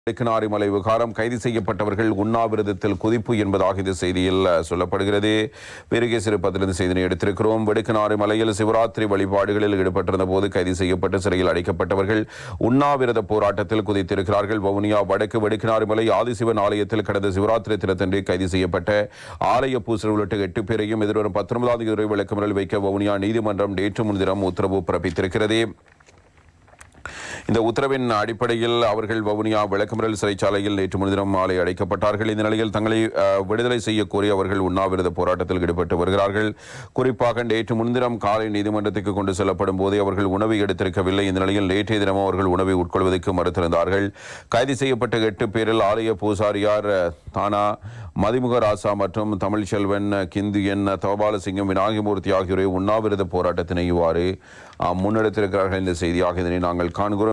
மலை விகாரம் கைது செய்யப்பட்டவர்கள் உண்ணாவிரதத்தில் குதிப்பு என்பதாக இந்த செய்தியில் சொல்லப்படுகிறது. சிறுபத்திலிருந்து செய்தியை எடுத்திருக்கிறோம். வெடுக்கனாறு மலையில் சிவராத்திரி வழிபாடுகளில் ஈடுபட்டிருந்த போது கைது செய்யப்பட்டு சிறையில் அடைக்கப்பட்டவர்கள் உண்ணாவிரத போராட்டத்தில் குதித்திருக்கிறார்கள். வவுனியா வடக்கு வெடுக்கனாறு மலை ஆதிசிவன் ஆலயத்தில் கடந்த சிவராத்திரி தினத்தன்று கைது செய்யப்பட்ட ஆலய பூசர் உள்ளிட்ட 8 பேரையும் எதிர்வரும் 19ஆம் தேதி விளக்கமறியல் வைக்க வவுனியா நீதிமன்றம் நேற்று முன்தினம் உத்தரவு பிறப்பித்திருக்கிறது. இந்த உத்தரவின் அடிப்படையில் அவர்கள் வவுனியா விளக்கமறியல் சிறைச்சாலையில் நேற்று முன்தினம் மாலை அடைக்கப்பட்டார்கள். இந்த நிலையில் தங்களை விடுதலை செய்யக்கோரி அவர்கள் உண்ணாவிரத போராட்டத்தில் ஈடுபட்டு வருகிறார்கள். குறிப்பாக நேற்று முன்தினம் காலை நீதிமன்றத்துக்கு கொண்டு செல்லப்படும் போதே அவர்கள் உணவை எடுத்திருக்கவில்லை. இந்த நிலையில் நேற்றைய தினமும் அவர்கள் உணவை உட்கொள்வதற்கு மறுத்திருந்தார்கள். கைது செய்யப்பட்ட 8 பேரில் ஆலய பூசாரியார் தானா, மதிமுக ராசா மற்றும் தமிழ்ச்செல்வன், கிந்தியன், தவபாலசிங்கம், விநாயகமூர்த்தி ஆகியோரை உண்ணாவிரத போராட்டத்தினை இவ்வாறு முன்னெடுத்திருக்கிறார்கள். இந்த செய்தியாக இதனை நாங்கள் காண்கிறோம்.